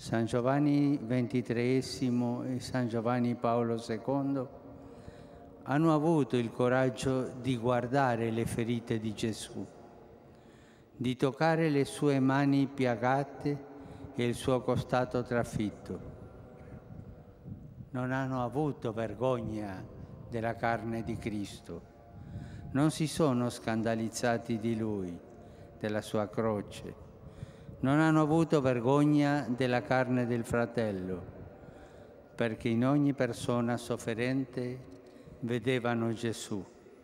San Giovanni XXIII e San Giovanni Paolo II hanno avuto il coraggio di guardare le ferite di Gesù, di toccare le sue mani piagate e il suo costato trafitto. Non hanno avuto vergogna della carne di Cristo, non si sono scandalizzati di Lui, della sua croce, non hanno avuto vergogna della carne del fratello, perché in ogni persona sofferente vedevano Gesù.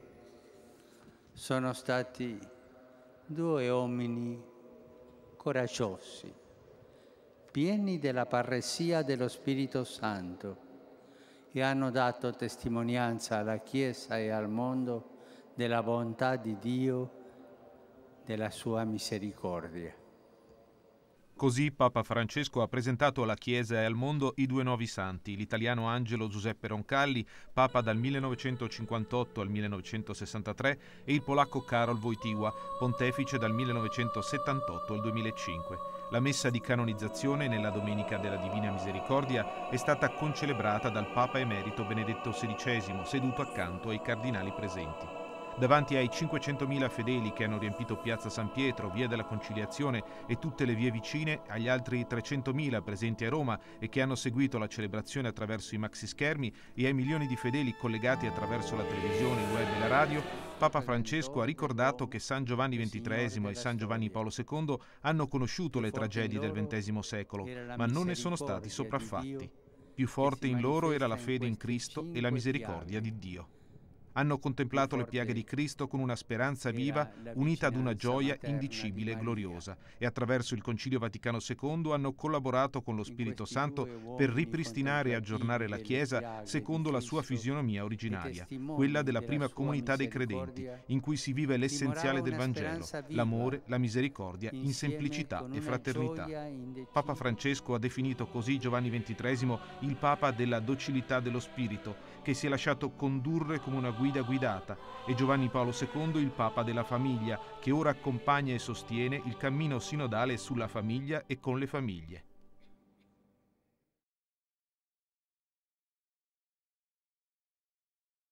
Sono stati due uomini coraggiosi, pieni della parresia dello Spirito Santo, e hanno dato testimonianza alla Chiesa e al mondo della bontà di Dio, della sua misericordia. Così Papa Francesco ha presentato alla Chiesa e al mondo i due nuovi santi, l'italiano Angelo Giuseppe Roncalli, Papa dal 1958 al 1963, e il polacco Karol Wojtyła, pontefice dal 1978 al 2005. La messa di canonizzazione nella Domenica della Divina Misericordia è stata concelebrata dal Papa Emerito Benedetto XVI, seduto accanto ai cardinali presenti. Davanti ai 500.000 fedeli che hanno riempito Piazza San Pietro, Via della Conciliazione e tutte le vie vicine, agli altri 300.000 presenti a Roma e che hanno seguito la celebrazione attraverso i maxischermi e ai milioni di fedeli collegati attraverso la televisione, il web e la radio, Papa Francesco ha ricordato che San Giovanni XXIII e San Giovanni Paolo II hanno conosciuto le tragedie del XX secolo, ma non ne sono stati sopraffatti. Più forte in loro era la fede in Cristo e la misericordia di Dio. Hanno contemplato le piaghe di Cristo con una speranza viva unita ad una gioia indicibile e gloriosa, e attraverso il Concilio Vaticano II hanno collaborato con lo Spirito Santo per ripristinare e aggiornare la Chiesa secondo la sua fisionomia originaria, quella della prima comunità dei credenti, in cui si vive l'essenziale del Vangelo, l'amore, la misericordia in semplicità e fraternità. Papa Francesco ha definito così Giovanni XXIII il Papa della docilità dello Spirito, che si è lasciato condurre come una guida guidata, e Giovanni Paolo II il Papa della famiglia, che ora accompagna e sostiene il cammino sinodale sulla famiglia e con le famiglie.